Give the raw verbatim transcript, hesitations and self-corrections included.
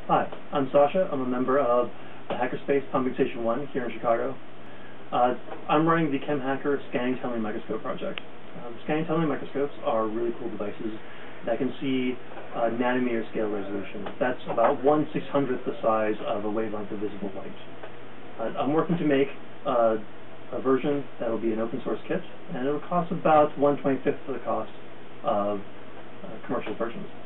Hi, I'm Sasha. I'm a member of the Hackerspace Pumping Station one here in Chicago. Uh, I'm running the Chemhacker Scanning Tunneling Microscope project. Um, scanning tunneling microscopes are really cool devices that can see uh, nanometer scale resolution. That's about one six hundredth the size of a wavelength of visible light. Uh, I'm working to make uh, a version that will be an open source kit, and it will cost about one twenty-fifth of the cost of uh, commercial versions.